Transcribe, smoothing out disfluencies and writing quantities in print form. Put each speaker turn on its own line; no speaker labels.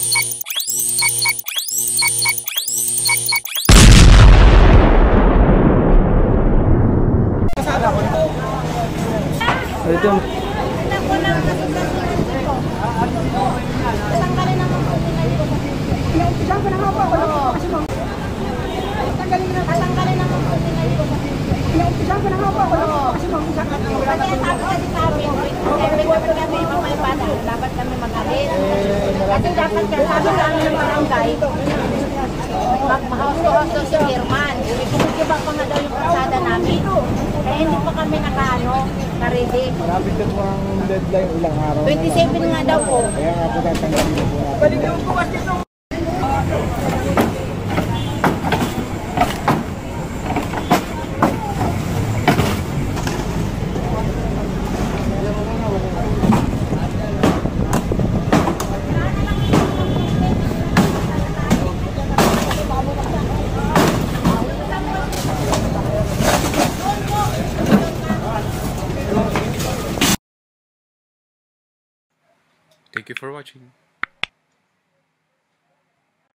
Ito.
Dapat kami magalit. Kasi dapat kasama sa amin ng barangay. Mag-house to si German. Iba pa nga daw yung kasada namin. Kaya hindi pa kami na-ready.
Malapit na po ang deadline, ilang araw
27 nga daw po.
Kaya nga po tatanggalin na po natin.
Thank you for watching.